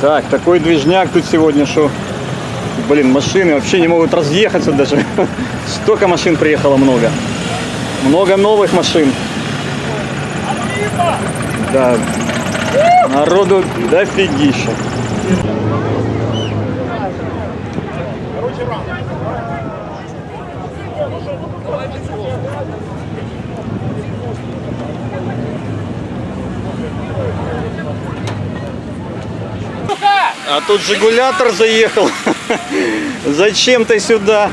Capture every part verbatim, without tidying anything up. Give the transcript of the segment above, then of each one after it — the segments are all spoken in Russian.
Так, такой движняк тут сегодня, что, блин, машины вообще не могут разъехаться даже. Столько машин приехало, много. Много новых машин. Да, народу дофигища. А тут жигулятор заехал. Зачем ты сюда?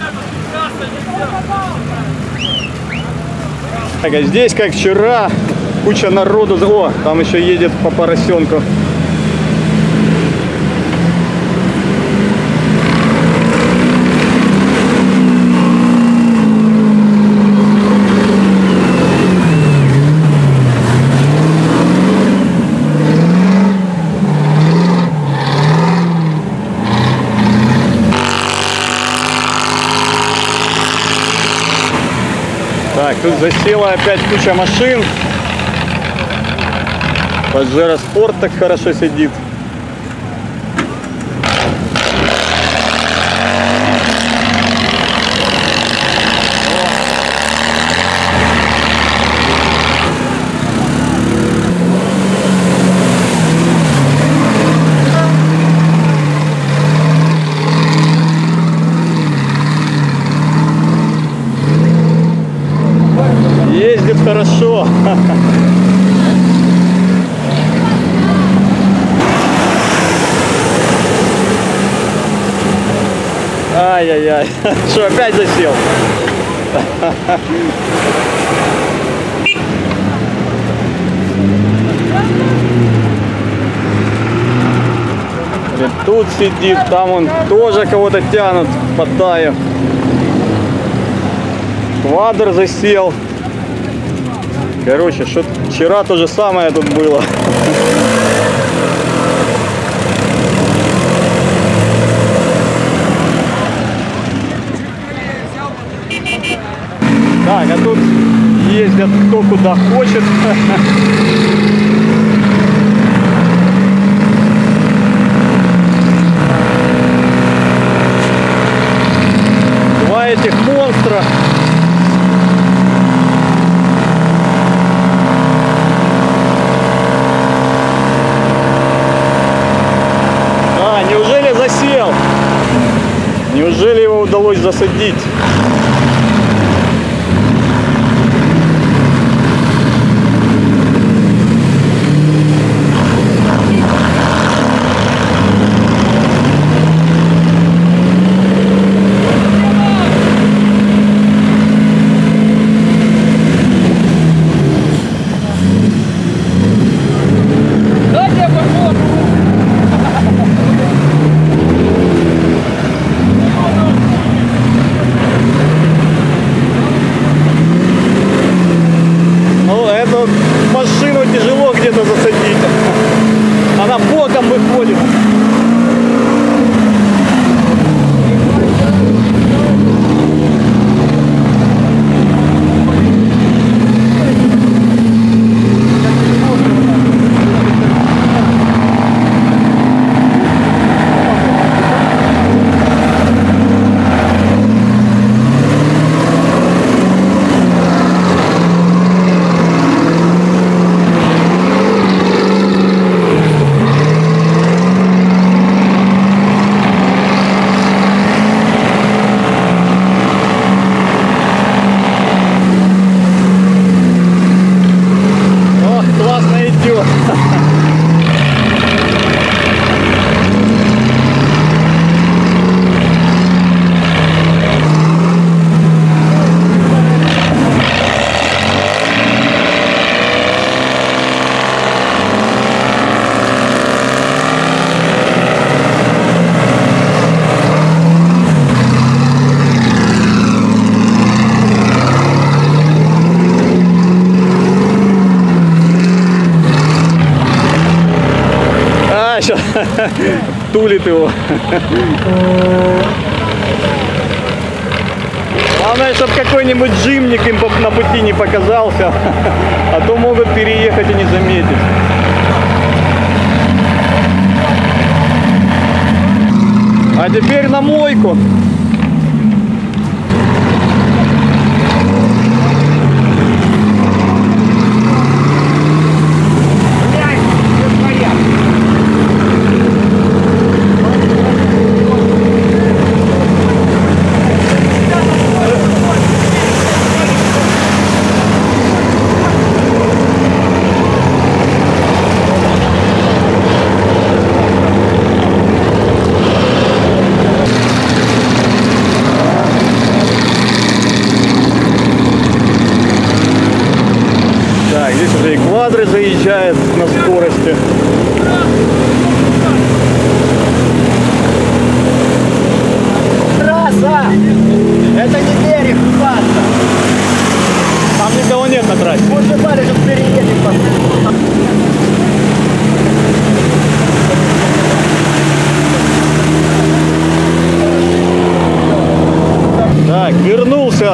Так, а здесь, как вчера, куча народу. О, там еще едет по поросенку. Так, тут засела опять куча машин. Паджеро Спорт так хорошо сидит. Ездит хорошо. Ай-яй-яй. Что, опять засел? И тут сидит, там он тоже кого-то тянут по таю. Квадр засел. Короче, что вчера то же самое тут было. Так, а тут ездят кто куда хочет. Два этих монстра. А, неужели засел? Неужели его удалось засадить? Машину тяжело где-то засадить. Она боком выходит. Тулит его. Главное, чтобы какой-нибудь джимник им на пути не показался, а то могут переехать и не заметить. А теперь на мойку. Здесь уже и квадры заезжают на скорости. Трасса! Это не берег, трасса! Там никого нет на трассе. Вот же парень сейчас переедет. Так, вернулся.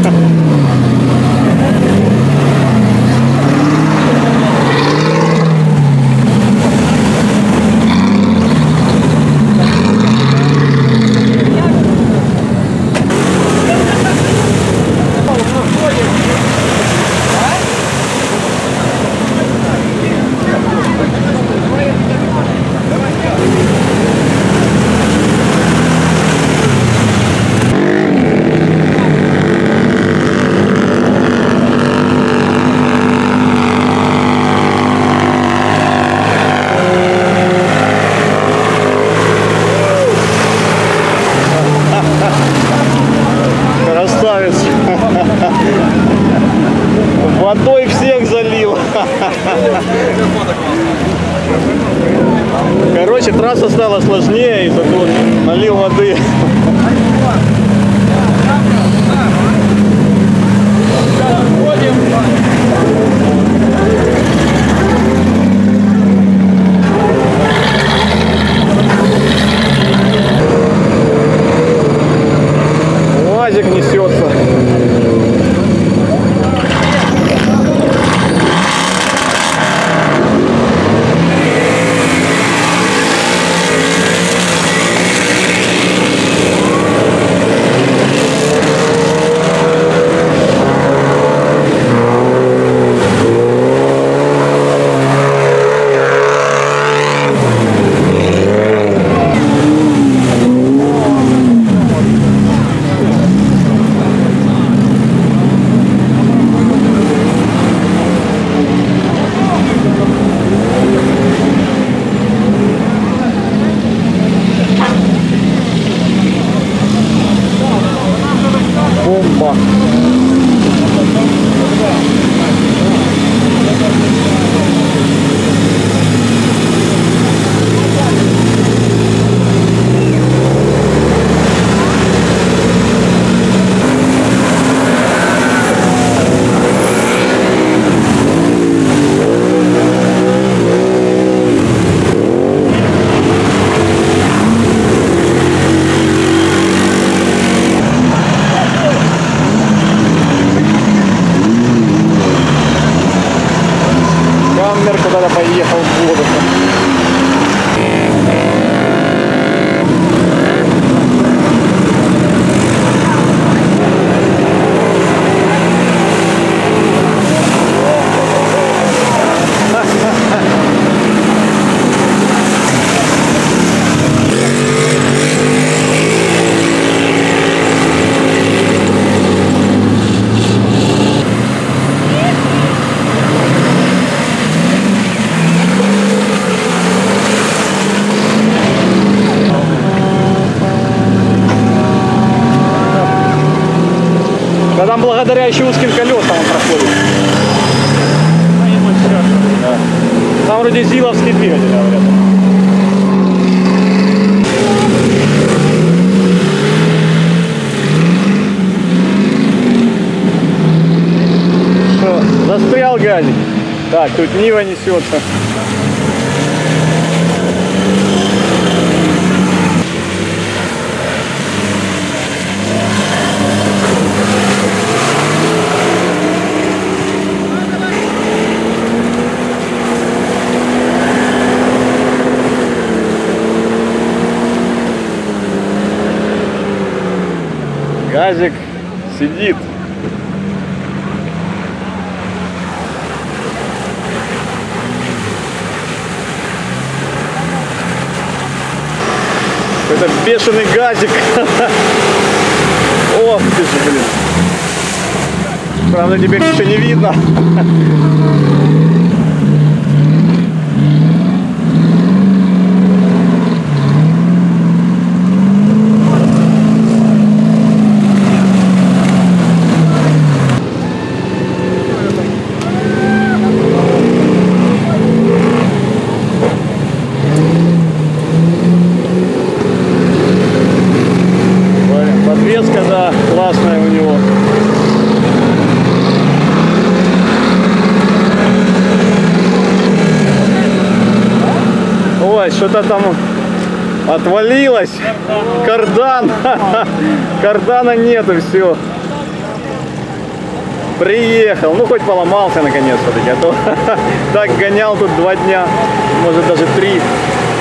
Красавец. Водой всех залил. Короче, трасса стала сложнее, и зато налил воды. УАЗик несется. Бомба. Камер куда-то поехал в воду. Да там благодаря еще узким колесам он проходит. Да. Там вроде зиловский двигатель, говорят. Что, застрял газик? Так, тут Нива несется. Газик сидит. Это бешеный газик. Ох ты же, блин. Правда, теперь еще не видно. Подвеска, да, классная у него. Ой, что-то там отвалилось. Кардан. Кардана нету, все. Приехал. Ну, хоть поломался наконец все-таки. А то так гонял тут два дня, может даже три.